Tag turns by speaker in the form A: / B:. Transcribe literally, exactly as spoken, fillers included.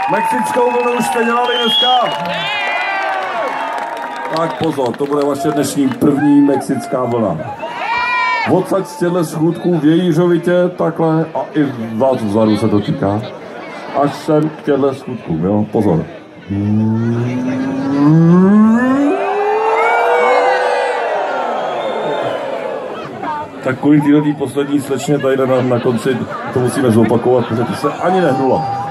A: Mexickou vlnu už jste dělali dneska? Tak pozor, to bude vaše dnešní první mexická vlna. Odsaď z těchto schůdků vějířovitě, takhle, a i vás vzadu se to týká. Až sem k těchto schůdkům, jo, pozor. Tak kvůli této poslední slečně tady na, na konci to musíme zopakovat, protože to se ani nehnula.